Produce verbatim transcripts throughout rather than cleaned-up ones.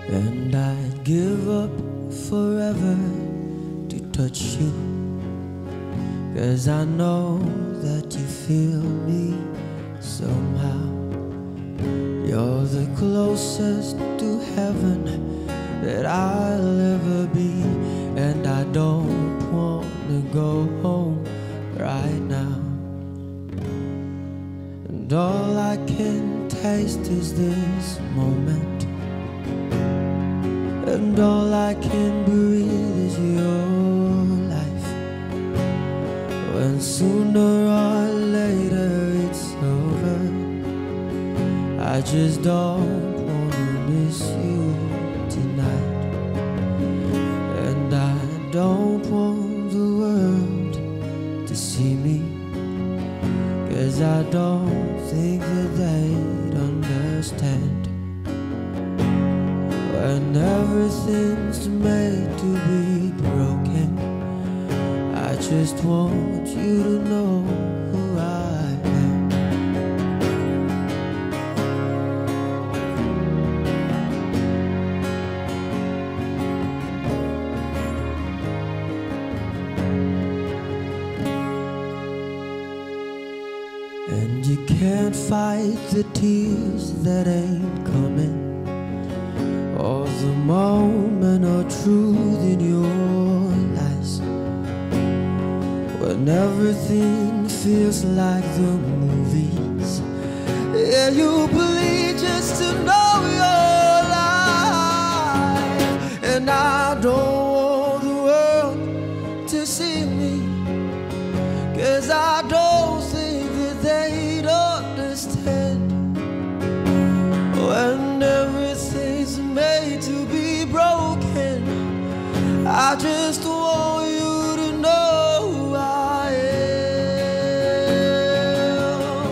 And I'd give up forever to touch you, 'cause I know that you feel me somehow. You're the closest to heaven that I'll ever be, and I don't wanna go home right now. And all I can taste is this moment, and all I can breathe is your life. When sooner or later it's over, I just don't wanna miss you tonight. And I don't want the world to see me, 'cause I don't think that they'd understand. When everything's made to be broken, I just want you to know who I am. And you can't fight the tears that ain't coming, or the moment of truth in your lies. When everything feels like the movies, yeah, you bleed just to know you're alive. And I don't want the world to see me, 'cause I don't think that they'd understand. When everything's made to be broken, I just want you to know who I am.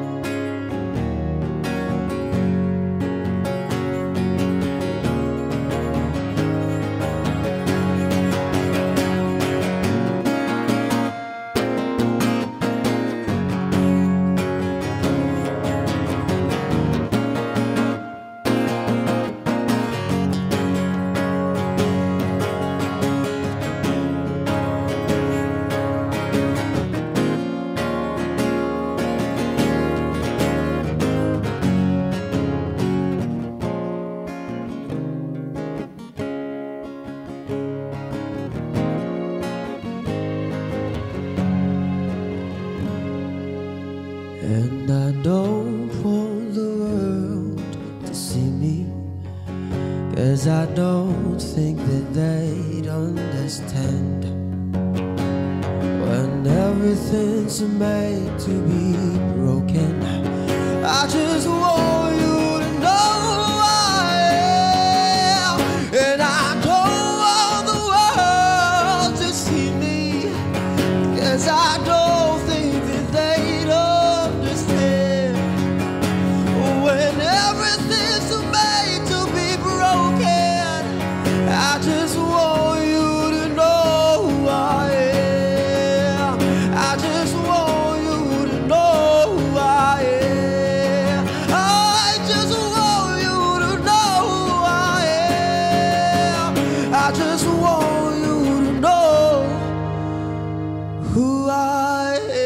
And I don't want the world to see me, 'cause I don't think that they'd understand. When everything's made to be broken, I just want you to know who I am. And I don't want the world to see me, 'cause I don't think that they'd understand. When everything's made to be broken, I just want you to know who I am. I just want you to know who I am. I just want you to know who I am. I just want you to know who I am.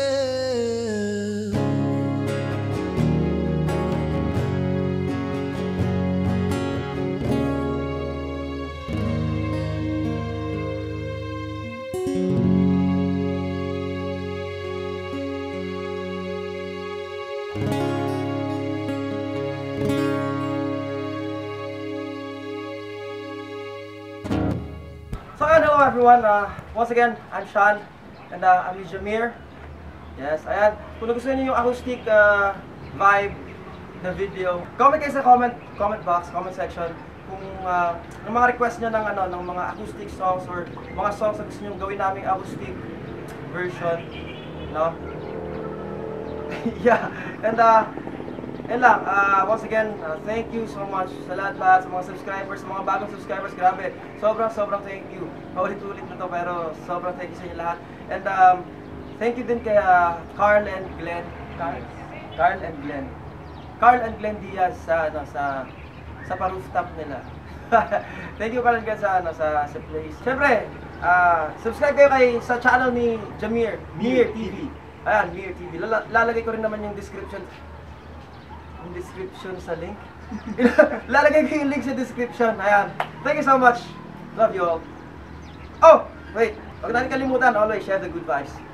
So hello everyone, uh, once again, I'm Sean, and uh, I'm with Jamir. Yes, ayan. Kung nagustuhan niyo yung acoustic uh, vibe na video, comment kayo sa comment comment box, comment section kung uh, ng mga request niyo ng ano, ng mga acoustic songs or mga songs na gusto niyo gawin naming acoustic version, no? Yeah, and uh, and lang, uh, once again, uh, thank you so much sa lahat-lahat, sa mga subscribers, sa mga bagong subscribers, grabe, sobrang sobrang thank you. Paulit-ulit na to, pero sobrang thank you sa inyo lahat. And um, thank you din kay uh, Carl and Glenn, Carl, Carl and Glenn, Carl and Glenn Diaz sa ano, sa sa pa-rooftop nila. Thank you pala guys sa, ano, sa, sa place. Siyempre, ah, subscribe kayo kay, sa channel ni Jamir, Mir T V. Ayan, Mir T V. Lala, lalagay ko rin naman yung description. Yung description sa link. Lalagay ko yung link sa description. Ayan. Thank you so much. Love you all. Oh, wait. Huwag natin kalimutan, always share the good vibes.